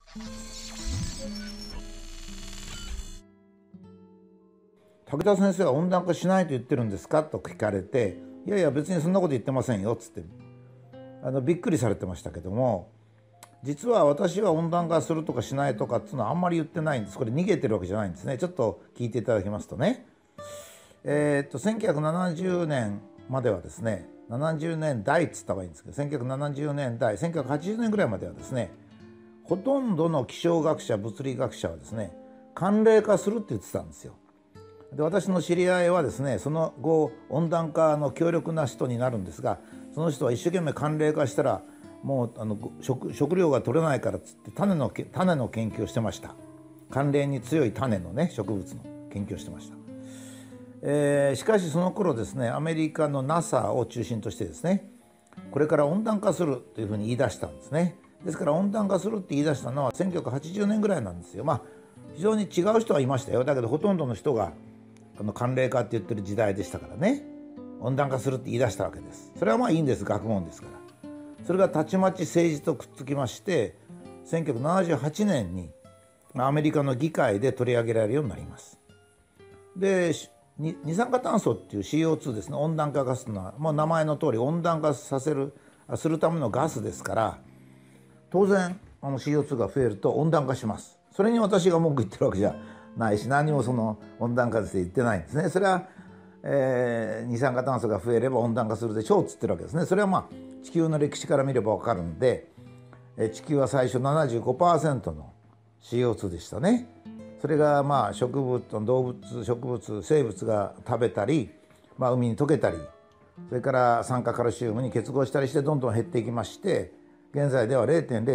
武田先生は温暖化しないと言ってるんですかと聞かれて、いやいや別にそんなこと言ってませんよっつってびっくりされてましたけども、実は私は温暖化するとかしないとかっていうのはあんまり言ってないんです。これ逃げてるわけじゃないんですね。ちょっと聞いていただきますとね、1970年まではですね、70年代っつった方がいいんですけど、1970年代1980年ぐらいまではですね、ほとんどの気象学者物理学者はですね、寒冷化するって言ってたんですよ。で、私の知り合いはですね、その後温暖化の強力な人になるんですが、その人は一生懸命寒冷化したらもう食料が取れないからっつって種の研究をしてました。寒冷に強い種のね、植物の研究をしてました。しかしその頃ですね、アメリカの NASA を中心としてですね、これから温暖化するというふうに言い出したんですね。ですから温暖化するって言い出したのは1980年ぐらいなんですよ。非常に違う人はいましたよ。だけどほとんどの人が寒冷化って言ってる時代でしたからね、温暖化するって言い出したわけです。それはいいんです、学問ですから。それがたちまち政治とくっつきまして、1978年にアメリカの議会で取り上げられるようになります。で、二酸化炭素っていう CO2 ですね、温暖化ガスの、もう名前の通り温暖化するためのガスですから、当然CO2 が増えると温暖化します。それに私が文句言ってるわけじゃないし、何もその温暖化です言ってないんですね。それは、二酸化炭素が増えれば温暖化するでしょうっつってるわけですね。それは地球の歴史から見れば分かるんで、地球は最初 75% の CO2 でしたね。それが植物、動物、植物、生物が食べたり、海に溶けたり、それから酸化カルシウムに結合したりしてどんどん減っていきまして、現在では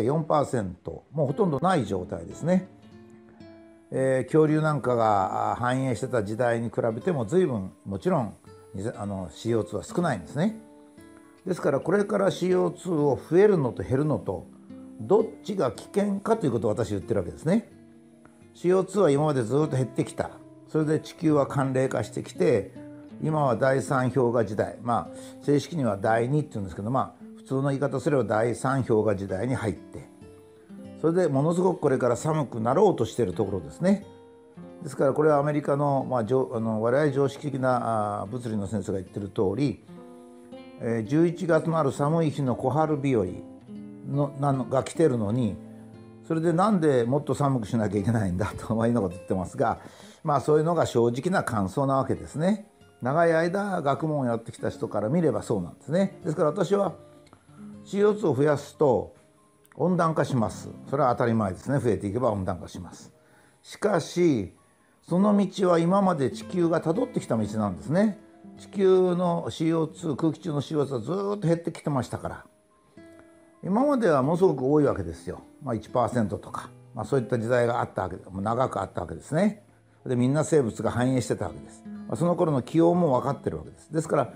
0.04%、もうほとんどない状態ですね。恐竜なんかが繁栄してた時代に比べても随分もちろんCO2 は少ないんですね。ですからこれから CO2 を増えるのと減るのとどっちが危険かということを私は言ってるわけですね。CO2 は今までずっと減ってきた。それで地球は寒冷化してきて、今は第3氷河時代、正式には第2って言うんですけど、普通の言い方すれば第3氷河時代に入って、それでものすごくこれから寒くなろうとしているところですね。ですからこれはアメリカの、我々常識的な物理の先生が言ってる通り、11月のある寒い日の小春日和が来てるのに、それでなんでもっと寒くしなきゃいけないんだというようなこと言ってますが、そういうのが正直な感想なわけですね。長い間学問をやってきた人から見ればそうなんですね。ですから私は CO2 を増やすと温暖化します。それは当たり前ですね。増えていけば温暖化します。しかしその道は今まで地球がたどってきた道なんですね。地球の CO2、空気中の CO2 はずっと減ってきてましたから、今まではものすごく多いわけですよ。1% とか、そういった時代があったわけで、長くあったわけですね。でみんな生物が繁栄してたわけです。その頃の気温も分かってるわけです。ですから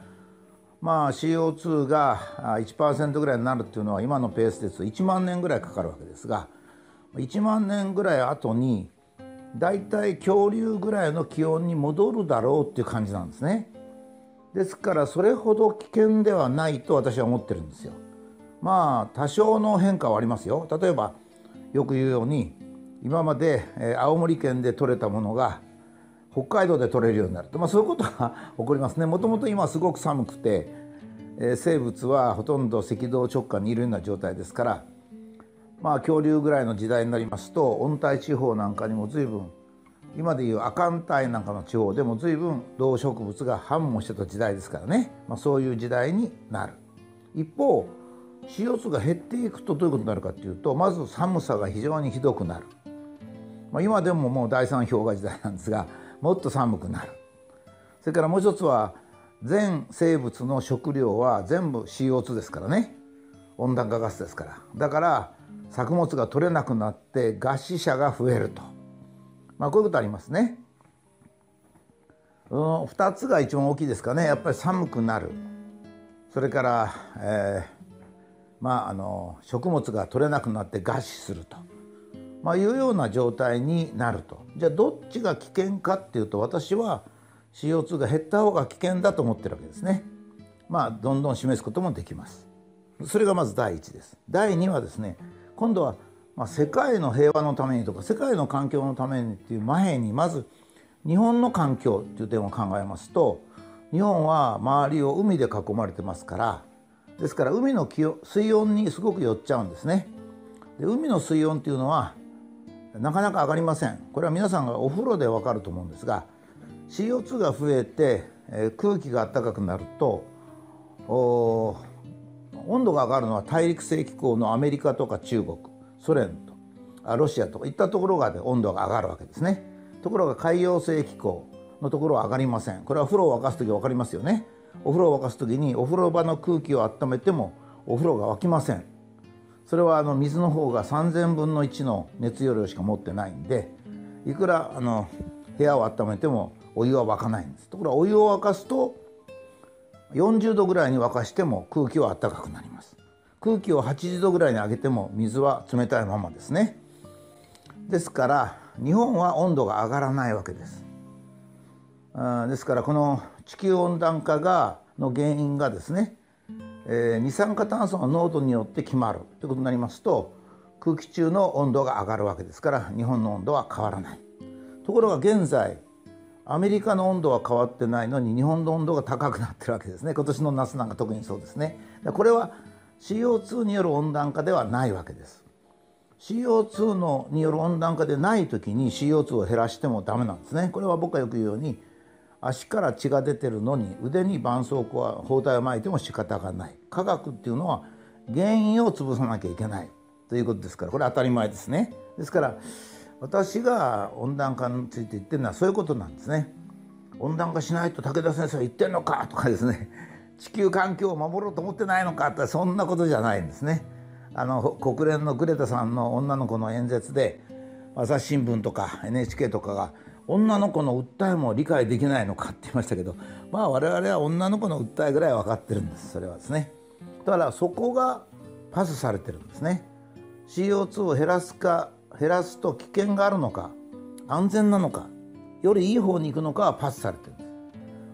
CO2 が 1% ぐらいになるっていうのは今のペースですと1万年ぐらいかかるわけですが、1万年ぐらい後にだいたい恐竜ぐらいの気温に戻るだろうっていう感じなんですね。ですからそれほど危険ではないと私は思ってるんですよ。多少の変化はありますよ。例えばよく言うように、今まで青森県で採れたものが北海道で採れるようになると、そういうことが起こりますね。もともと今すごく寒くて、生物はほとんど赤道直下にいるような状態ですから、恐竜ぐらいの時代になりますと温帯地方なんかにも随分、今でいう亜寒帯なんかの地方でも随分動植物が繁茂してた時代ですからね、そういう時代になる。一方 CO2 が減っていくとどういうことになるかというと、まず寒さが非常にひどくなる。今でももう第3氷河時代なんですが、もっと寒くなる。それからもう一つは、全生物の食料は全部 CO2 ですからね、温暖化ガスですから。だから作物が取れなくなって餓死者が増えると、こういうことありますね。2つが一番大きいですかね。やっぱり寒くなる、それから、食物が取れなくなって餓死すると、いうような状態になると。じゃあどっちが危険かっていうと、私は CO2 が減った方が危険だと思ってるわけですね。どんどん示すこともできます。それがまず第一です。第二はですね、今度は世界の平和のためにとか世界の環境のためにっていう前にまず日本の環境っていう点を考えますと、日本は周りを海で囲まれてますから、ですから海の水温にすごく寄っちゃうんですね。で海の水温っていうのはなかなか上がりません。これは皆さんがお風呂でわかると思うんですが、 CO2 が増えて、空気が暖かくなると温度が上がるのは大陸性気候のアメリカとか中国、ソ連とロシアとかいったところがで温度が上がるわけですね。ところが海洋性気候のところは上がりません。これは風呂を沸かす時分かりますよね。お風呂を沸かす時にお風呂場の空気を温めてもお風呂が沸きません。それは水の方が3000分の1の熱容量しか持ってないんで、いくら部屋を温めてもお湯は沸かないんです。ところがお湯を沸かすと40度ぐらいに沸かしても空気は暖かくなります。空気を80度ぐらいに上げても水は冷たいままですね。ですから日本は温度が上がらないわけです。ですからこの地球温暖化の原因がですね、二酸化炭素の濃度によって決まるということになりますと、空気中の温度が上がるわけですから日本の温度は変わらない。ところが現在アメリカの温度は変わってないのに日本の温度が高くなってるわけですね。今年の夏なんか特にそうですね。これは CO2 による温暖化ではないわけです。 CO2 による温暖化でない時に CO2 を減らしてもダメなんですね。これは僕がよく言うように、足から血が出てるのに腕に絆創膏は包帯を巻いても仕方がない。科学っていうのは原因を潰さなきゃいけないということですから、これは当たり前ですね。ですから私が温暖化について言ってるのはそういうことなんですね。温暖化しないと武田先生は言ってんのかとかですね、地球環境を守ろうと思ってないのかって、そんなことじゃないんですね。国連のグレタさんの女の子の演説で朝日新聞とか NHK とかが女の子の訴えも理解できないのかって言いましたけど、我々は女の子の訴えぐらい分かってるんです。それはですね、だからそこがパスされてるんですね。 CO2 を減らすと危険があるのか安全なのかよりいい方に行くのかはパスされてるんです。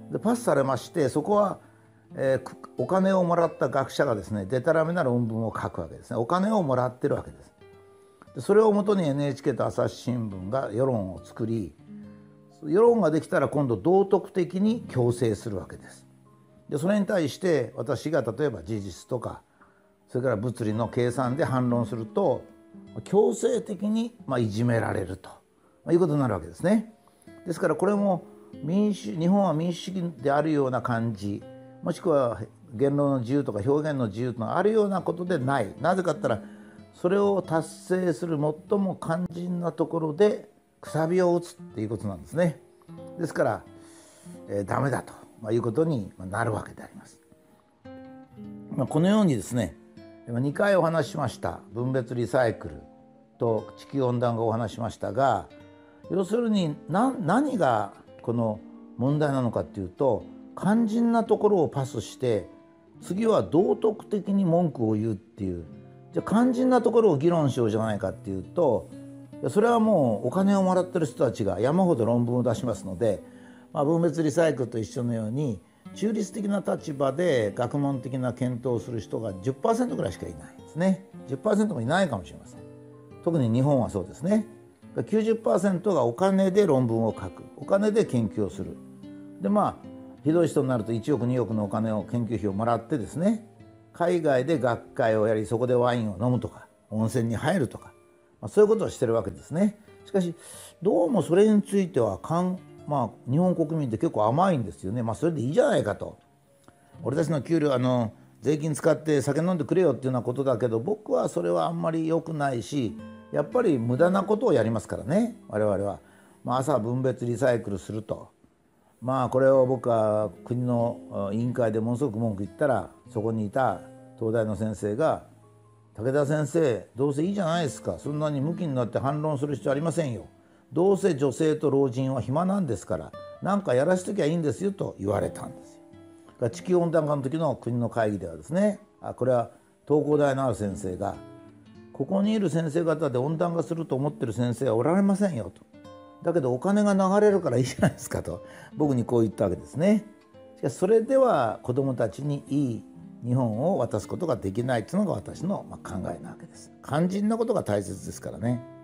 でパスされまして、そこは、お金をもらった学者がですねデタラメな論文を書くわけですね。お金をもらってるわけです。でそれをもとに NHK と朝日新聞が世論を作り、世論ができたら今度道徳的に強制するわけです。でそれに対して私が例えば事実とかそれから物理の計算で反論すると強制的にいじめられるということになるわけですね。ですからこれも日本は民主主義であるような感じ、もしくは言論の自由とか表現の自由というのがあるようなことでない。なぜかって言ったらそれを達成する最も肝心なところでくさびを打つっていうことなんですね。ですから、ダメだということになるわけであります。このようにですね、2回お話ししました分別リサイクルと地球温暖化をお話ししましたが、要するに何がこの問題なのかっていうと、肝心なところをパスして次は道徳的に文句を言うっていう、じゃあ肝心なところを議論しようじゃないかっていうと、それはもうお金をもらってる人たちが山ほど論文を出しますので、分別リサイクルと一緒のように中立的な立場で学問的な検討をする人が 10% ぐらいしかいないんですね。 10% もいないかもしれません。特に日本はそうですね。 90% がお金で論文を書く、お金で研究をする。でひどい人になると1億2億のお金を研究費をもらってですね、海外で学会をやり、そこでワインを飲むとか温泉に入るとか、そういうことをしてるわけですね。しかしどうもそれについては日本国民って結構甘いんですよね。それでいいじゃないかと。俺たちの給料税金使って酒飲んでくれよっていうようなことだけど、僕はそれはあんまり良くないし、やっぱり無駄なことをやりますからね、我々は。朝分別リサイクルすると、これを僕は国の委員会でものすごく文句言ったら、そこにいた東大の先生が「武田先生、どうせいいじゃないですか、そんなにムキになって反論する必要ありませんよ、どうせ女性と老人は暇なんですから何かやらしときゃいいんですよ」と言われたんですよ。地球温暖化の時の国の会議ではですね、これは東工大のある先生が「ここにいる先生方で温暖化すると思ってる先生はおられませんよ」と。だけどお金が流れるからいいじゃないですかと僕にこう言ったわけですね。しかしそれでは子どもたちにいい日本を渡すことができないというのが私の考えなわけです。肝心なことが大切ですからね。